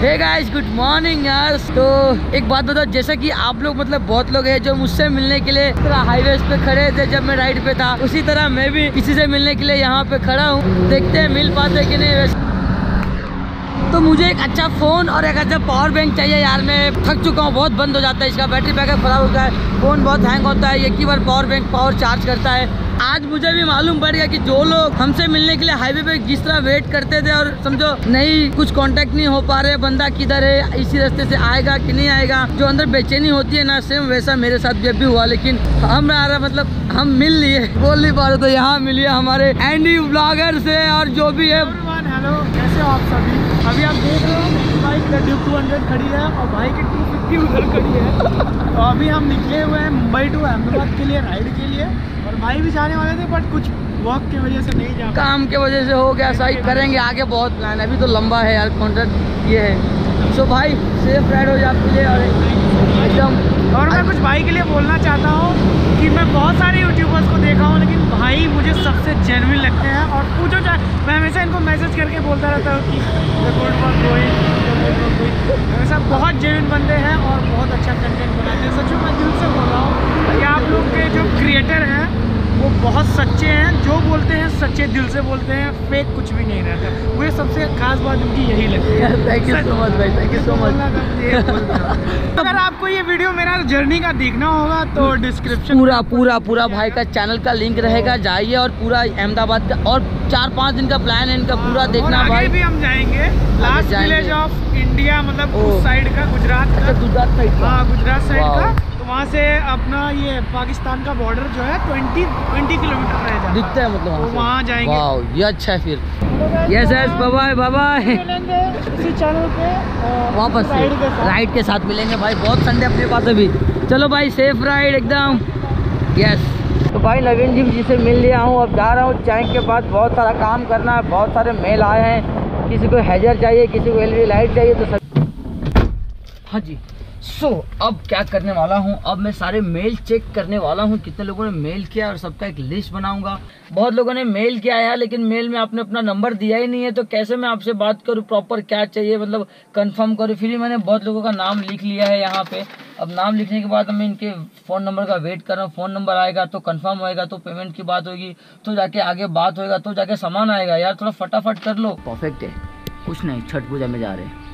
Hey guys, good morning यार। तो एक बात बताओ, जैसा कि आप लोग मतलब बहुत लोग हैं जो मुझसे मिलने के लिए हाईवे पे खड़े थे जब मैं राइड पे था, उसी तरह मैं भी किसी से मिलने के लिए यहाँ पे खड़ा हूँ। देखते हैं मिल पाते कि नहीं। वैसे तो मुझे एक अच्छा फ़ोन और एक अच्छा पावर बैंक चाहिए यार। मैं थक चुका हूँ, बहुत बंद हो जाता है, इसका बैटरी बैकअप खराब होता है, फ़ोन बहुत हैंग होता है, एक ही बार पावर बैंक पावर चार्ज करता है। आज मुझे भी मालूम पड़ गया कि जो लोग हमसे मिलने के लिए हाईवे पे जिस तरह वेट करते थे और समझो नहीं कुछ कांटेक्ट नहीं हो पा रहे, बंदा किधर है, इसी रास्ते से आएगा कि नहीं आएगा, जो अंदर बेचैनी होती है ना, सेम वैसा मेरे साथ भी हुआ। लेकिन मतलब हम मिल लिए, बोल नहीं पा रहे, तो यहाँ मिलिए हमारे एंडी ब्लॉगर से और जो भी है। हेलो, कैसे हो आप सभी? अभी आप देख रहे हो बाइक ड्यूक 200 खड़ी है और भाई की 250 उधर खड़ी है। तो अभी हम निकले हुए हैं मुंबई टू अहमदाबाद के लिए राइड के लिए, और भाई भी जाने वाले थे बट कुछ वर्क की वजह से नहीं जा पाए, काम के वजह से हो गया। सही करेंगे आगे, बहुत प्लान है, अभी तो लंबा है यार कॉन्ट्रैक्ट ये है। सो भाई सेफ राइड हो जाए आपके लिए और एकदम। और मैं कुछ भाई के लिए बोलना चाहता हूँ कि मैं बहुत सारे यूट्यूबर्स को देखा हूँ, लेकिन भाई मुझे सबसे जेन्युइन लगते हैं। और पूछो चाहे, मैं हमेशा इनको मैसेज करके बोलता रहता हूँ कि गुड वर्क गोइंग, हमेशा बहुत जेन्युइन बंदे हैं और बहुत अच्छा कंटेंट बनाते हैं। सच में मैं दिल से बोल रहा हूँ कि आप लोग के जो क्रिएटर हैं वो बहुत सच्चे हैं, जो बोलते हैं सच्चे दिल से बोलते हैं, फेक कुछ भी नहीं रहता। मुझे सबसे खास बात उनकी यही लगती है। थैंक यू सो मच भाई, थैंक यू सो मच। अगर आपको ये वीडियो मेरा जर्नी का देखना होगा तो डिस्क्रिप्शन पूरा भाई का चैनल का लिंक रहेगा, जाइए और पूरा अहमदाबाद का और 4-5 दिन का प्लान है इनका, पूरा देखना आगे भाई। भी हम जाएंगे लास्ट विलेज ऑफ इंडिया, मतलब उस साइड का, गुजरात का। गुजरात साइड का, हाँ गुजरात साइड का। तो वहाँ से अपना ये पाकिस्तान का बॉर्डर जो है 20 किलोमीटर रह जाता दिखता है, मतलब तो वहाँ जाएंगे। वाह ये अच्छा है फिर। Yes bye bye. इसी चैनल पे वापस राइड के साथ मिलेंगे भाई, बहुत संडे अपने पास अभी। चलो भाई सेफ राइड एकदम। यस तो भाई नवीन जी से मिल लिया हूँ, अब जा रहा हूँ चाय के बाद। बहुत सारा काम करना है, बहुत सारे मेल आए हैं, किसी को हैजर चाहिए, किसी को एलईडी लाइट चाहिए। तो हाँ जी, अब क्या करने वाला हूँ, अब मैं सारे मेल चेक करने वाला हूँ कितने लोगों ने मेल किया, और सबका एक लिस्ट बनाऊंगा। बहुत लोगों ने मेल किया है लेकिन मेल में आपने अपना नंबर दिया ही नहीं है, तो कैसे मैं आपसे बात करूँ, प्रॉपर क्या चाहिए मतलब कंफर्म करूँ। फिर मैंने बहुत लोगों का नाम लिख लिया है यहाँ पे। अब नाम लिखने के बाद मैं इनके फ़ोन नंबर का वेट कर रहा हूँ। फ़ोन नंबर आएगा तो कंफर्म होएगा, तो पेमेंट की बात होगी, तो जाके आगे बात होएगा, तो जाके सामान आएगा। यार थोड़ा फटाफट कर लो। परफेक्ट है, कुछ नहीं, छठ पूजा में जा रहे हैं।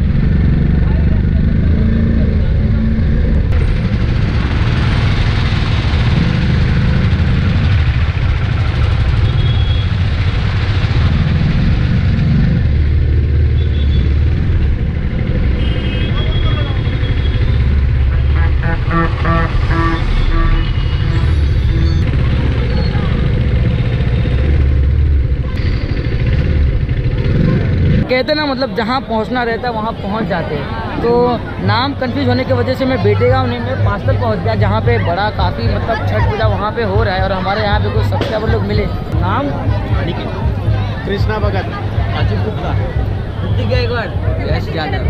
कहते ना मतलब जहाँ पहुँचना रहता है वहाँ पहुँच जाते हैं। तो नाम कंफ्यूज होने की वजह से मैं बेटे गाँव नहीं, मैं पास्तर पहुँच गया, जहाँ पे बड़ा काफ़ी मतलब छठ पूजा वहाँ पे हो रहा है। और हमारे यहाँ पे कुछ सब्सक्राइबर लोग मिले। नाम कृष्णा भगत, अजीत गुप्ता, एक बार यश यादव।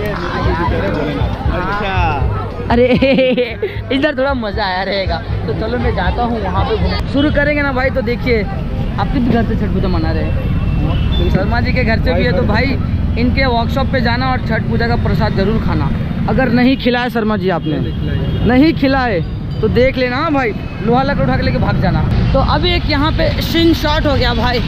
अरे इधर थोड़ा मज़ा आया रहेगा, तो चलो मैं जाता हूँ वहाँ पे। शुरू करेंगे ना भाई, तो देखिए आपके भी घर से छठ पूजा मना रहे हैं, शर्मा जी के घर से भी है। तो भाई इनके वर्कशॉप पे जाना और छठ पूजा का प्रसाद जरूर खाना। अगर नहीं खिलाए शर्मा जी, आपने नहीं खिलाए तो देख लेना भाई, लोहा लकड़ उठा के लेके भाग जाना। तो अभी एक यहाँ पे सीन शॉट हो गया भाई।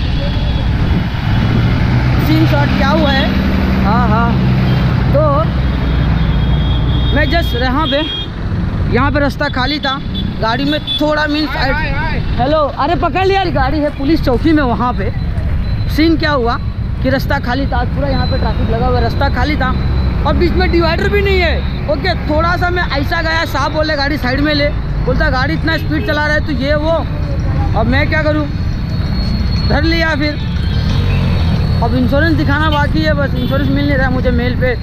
सीन शॉट क्या हुआ है, हाँ तो मैं जस्ट यहाँ पे रास्ता खाली था, गाड़ी में थोड़ा मीन साइड। हेलो, अरे पकड़ लिया, गाड़ी है पुलिस चौकी में वहाँ पे। सीन क्या हुआ कि रास्ता खाली था, पूरा यहाँ पे ट्रैफिक लगा हुआ, रास्ता खाली था और बीच में डिवाइडर भी नहीं है। ओके, थोड़ा सा मैं ऐसा गया, साहब बोले गाड़ी साइड में ले, बोलता गाड़ी इतना स्पीड चला रहा है तो ये वो। अब मैं क्या करूँ, धर लिया फिर। अब इंश्योरेंस दिखाना बाकी है, बस इंश्योरेंस मिल नहीं रहा मुझे मेल पे।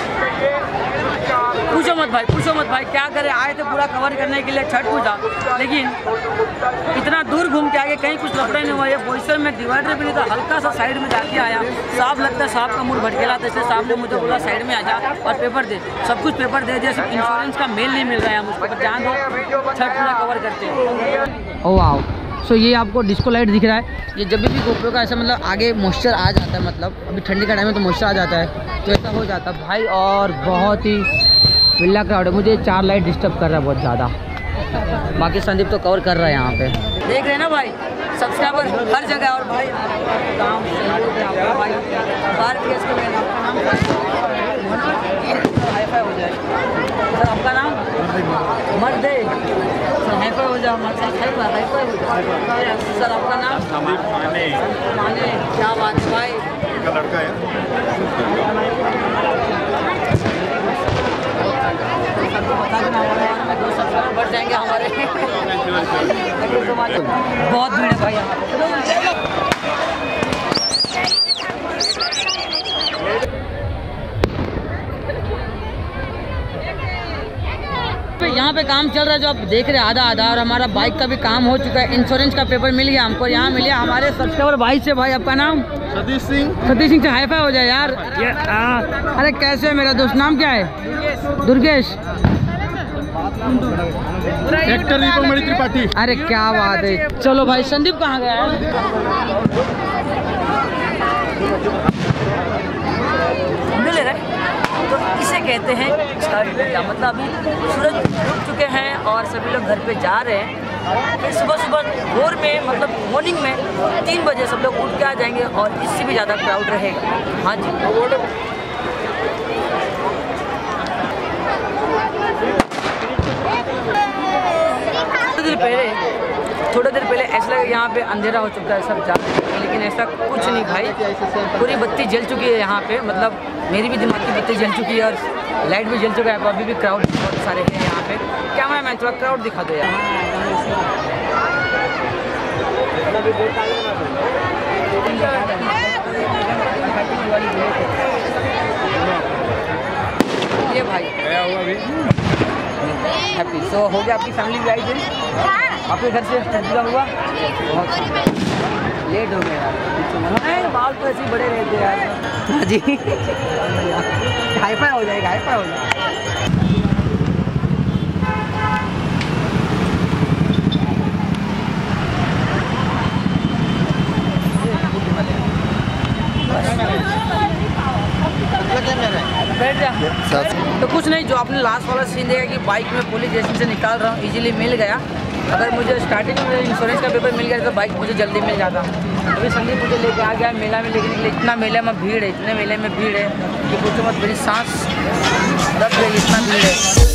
पूछो मत भाई क्या करे, आए थे पूरा कवर करने के लिए छठ पूजा, लेकिन इतना दूर घूम के आगे कहीं कुछ लफड़ा नहीं हुआ। ये बोईसर में डिवाइडर भी नहीं था, हल्का सा साइड में जाके आया। साहब लगता है साहब का मूड भटकेला था, इसलिए साहब ने मुझे बोला साइड में आ जा और पेपर दे। सब कुछ पेपर दे दिया, सिर्फ इंश्योरेंस का मेल नहीं मिल रहा है मुझको। पर जान दो, छठ पूरा कवर करते हैं। ओह वाह, सो ये आपको डिस्को लाइट दिख रहा है, ये जब भी गोप्रो का ऐसा मतलब आगे मॉइस्चर आ जाता है, मतलब अभी ठंडी का टाइम है तो मॉइस्चर आ जाता है, तो ऐसा हो जाता है भाई। और बहुत ही विल्ला क्राउड है, मुझे 4 लाइट डिस्टर्ब कर रहा है बहुत ज़्यादा। बाकी संदीप तो कवर कर रहा है यहाँ पे, देख रहे हैं ना भाई, सब्सक्राइबर हर जगह। और भाई काम भाई हाईफाई हो जाए सर, आपका नाम मर दे सर, हाईफाई हो जाए हमारे साथ, हाईफाई हो जाए सर। आपका नाम माने, क्या बात है भाई, लड़का है बता देना, हमारे 2 सब्सक्राइबर बढ़ जाएंगे हमारे। बहुत भीड़ है भाई यहाँ पे। यहाँ पे काम चल रहा है जो आप देख रहे हैं आधा आधा, और हमारा बाइक का भी काम हो चुका है, इंश्योरेंस का पेपर मिल गया हमको। यहाँ मिले हमारे सब्सक्राइबर भाई से। भाई आपका नाम? सतीश सिंह। सतीश सिंह से हाईफाई हो जाए यार। अरे कैसे है मेरा दोस्त, नाम क्या है? दुर्गेश। एक्टर दीपक त्रिपाठी। अरे क्या बात है। चलो भाई, संदीप कहाँ गया है? ले रहे तो इसे कहते हैं स्टार्ट इंडिया, मतलब अभी सूरज उग चुके हैं और सभी लोग घर पे जा रहे हैं। फिर सुबह सुबह भोर में, मतलब मॉर्निंग में 3 बजे सब लोग उठ के आ जाएंगे और इससे भी ज़्यादा क्राउड रहेगा। हाँ जी, थोड़ी देर पहले ऐसा लगा यहाँ पे अंधेरा हो चुका है, सब जा, लेकिन ऐसा कुछ नहीं भाई, पूरी बत्ती जल चुकी है यहाँ पे, मतलब मेरी भी दिमाग की बत्ती जल चुकी है और लाइट भी जल चुका है। अभी भी क्राउड बहुत सारे हैं यहाँ पे। क्या मैं थोड़ा क्राउड दिखा दो यार। ये भाई हैप्पी। सो हो गया, आपकी फैमिली भी आई थी आपके घर से पूरा हुआ? बहुत लेट हो गया यार, बाल तो ऐसे ही बड़े रहते यार। हाँ जी, हाईफाई हो जाएगा, हाईफाई हो जाएगा। बैठ जा। तो कुछ नहीं, जो आपने लास्ट वाला सीन देखा कि बाइक में पुलिस स्टेशन से निकाल रहा हूँ, इजीली मिल गया। अगर मुझे स्टार्टिंग में इंश्योरेंस का पेपर मिल गया तो बाइक मुझे जल्दी मिल जाता। अभी संदीप मुझे लेके आ गया मेला में, लेकिन इतना मेले में भीड़ है, इतने मेले में भीड़ है कि पूछो मत, मेरी सांस दब गई, इतना भीड़ है।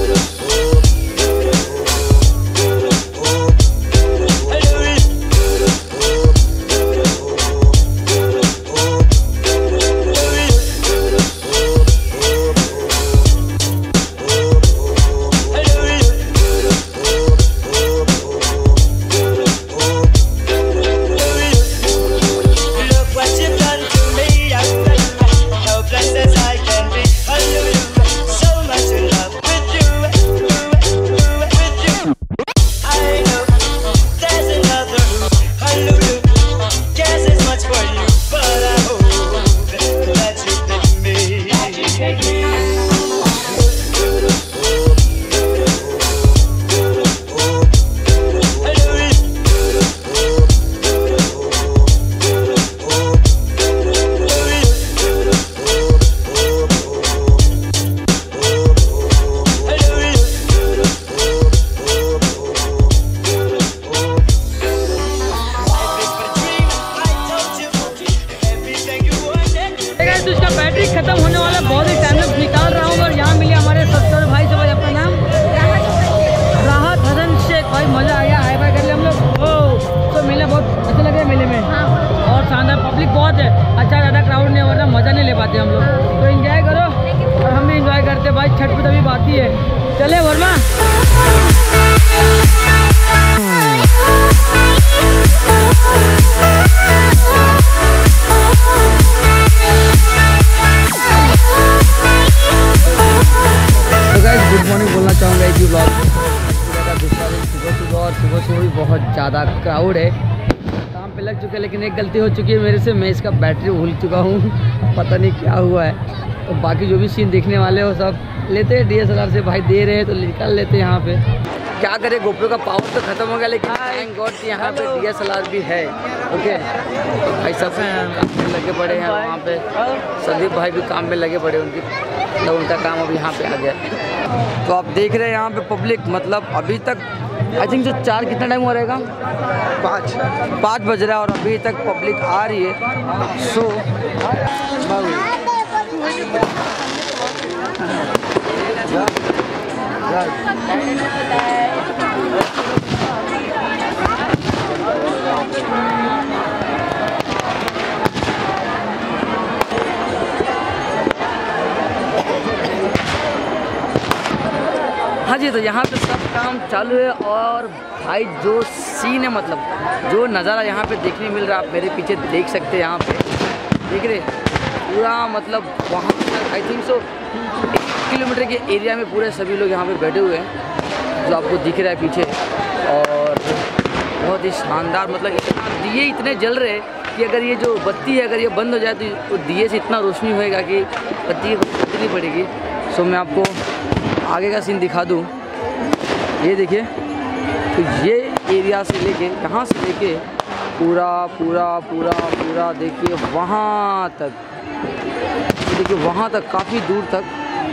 खत्म होने वाला, बहुत ही टाइम लैप्स निकाल रहा हूँ और यहाँ मिले हमारे सब्सक्राइबर भाई से। भाई आपका नाम? राहत हसन शेख। भाई मज़ा आ गया, हाई फाई कर लिया हम लोग। तो मेला बहुत अच्छा लग रहा है मेले में, और शानदार पब्लिक बहुत है, अच्छा ज़्यादा क्राउड नहीं, वरना मज़ा नहीं ले पाते हम लोग। तो एंजॉय करो और हम भी एंजॉय करते भाई। छठ पूजा भी बाकी है, चले वर्मा। गुड मॉर्निंग बोलना चाहूँगा इसी ब्लॉग का दूसरा दिन सुबह सुबह, और सुबह भी बहुत ज़्यादा क्राउड है। काम पे लग चुके हैं, लेकिन एक गलती हो चुकी है मेरे से, मैं इसका बैटरी भूल चुका हूँ, पता नहीं क्या हुआ है। तो बाकी जो भी सीन देखने वाले हो सब लेते हैं DSLR से, भाई दे रहे हैं तो निकाल लेते हैं यहाँ पे। क्या करें, GoPro का पावर तो खत्म हो गया, लेकिन थैंक गॉड यहाँ पे DSLR भी है। ओके, तो भाई सब काम में लगे पड़े हैं वहाँ पे, संदीप भाई भी काम में लगे पड़े, मतलब उनका काम अब यहाँ पे आ गया। तो आप देख रहे हैं यहाँ पे पब्लिक, मतलब अभी तक आई थिंक जो 4 कितना टाइम हो रहेगा, 5 बज रहा है और अभी तक पब्लिक आ रही है। सो हाँ जी, तो यहाँ पे सब काम चालू है और भाई जो सीन है, मतलब जो नज़ारा यहाँ पे देखने मिल रहा है, आप मेरे पीछे देख सकते हैं, यहाँ पे देख रहे पूरा, मतलब वहाँ आई थिंक सो 1 किलोमीटर के एरिया में पूरे सभी लोग यहाँ पे बैठे हुए हैं, जो आपको दिख रहा है पीछे। और बहुत ही शानदार, मतलब इतना दिए इतने जल रहे हैं कि अगर ये जो बत्ती है अगर ये बंद हो जाए तो दिए से इतना रोशनी होएगा कि बत्ती बदलनी पड़ेगी। सो मैं आपको आगे का सीन दिखा दूँ, ये देखिए, तो ये एरिया से लेके यहाँ से लेके पूरा पूरा पूरा पूरा देखिए वहाँ तक, देखिए वहाँ तक काफ़ी दूर तक।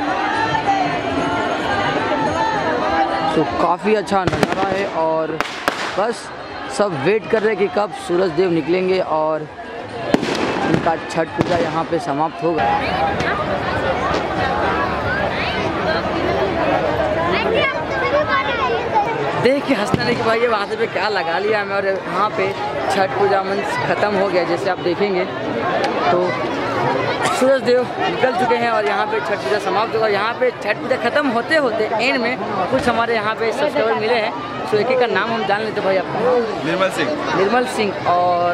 तो काफ़ी अच्छा नज़ारा है और बस सब वेट कर रहे हैं कि कब सूरज देव निकलेंगे और उनका छठ पूजा यहाँ पे समाप्त होगा। देख के हंसना नहीं कि भाई ये वहाँ से पे क्या लगा लिया हमें, और यहाँ पे छठ पूजा मंच ख़त्म हो गया। जैसे आप देखेंगे तो सूरज देव निकल चुके हैं और यहाँ पे छठ पूजा समाप्त होगा। यहाँ पे छठ पूजा ख़त्म होते होते एंड में कुछ हमारे यहाँ पे सब्सक्राइबर मिले हैं, तो एक का नाम हम जान लेते भाई आपका। निर्मल सिंह और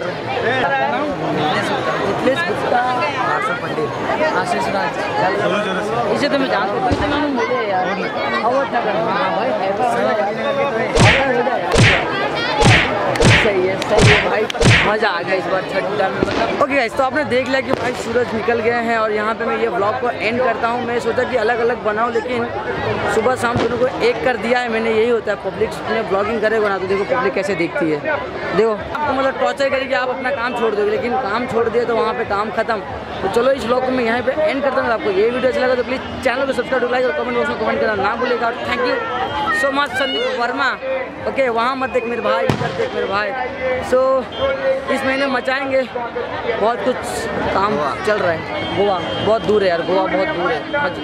मिथिलेश गुप्ता, पंडित, आशीष राज, इसे तो मैं जानता हूँ, इसे नाम मिले यार। सही है भाई, मज़ा आ गया इस बार छठ पूजा में, मतलब। ओके गाइस, तो आपने देख लिया कि भाई सूरज निकल गए हैं और यहाँ पे मैं ये व्लॉग को एंड करता हूँ। मैं सोचा कि अलग अलग बनाऊँ, लेकिन सुबह शाम दोनों को एक कर दिया है मैंने। यही होता है, पब्लिक ने ब्लॉगिंग करेगा ना तो देखो पब्लिक कैसे देखती है। देखो आपको मतलब टॉर्चर करेगी, आप अपना काम छोड़ दोगे, लेकिन काम छोड़ दिए तो वहाँ पर काम खत्म। तो चलो इस व्लॉग को मैं यहाँ पे एंड करता हूँ। आपको ये वीडियो अच्छा लगा तो प्लीज़ चैनल को सब्सक्राइब, लाइक और कमेंट बॉक्स में कमेंट करना ना भूलेगा। Thank you so much Sandeep Verma. Okay, वहाँ मत देख मेरे भाई, इधर देख मेरे भाई। सो इस महीने मचाएंगे, बहुत कुछ काम चल रहा है। गोवा बहुत दूर है यार, गोवा बहुत दूर है। हाँ जी।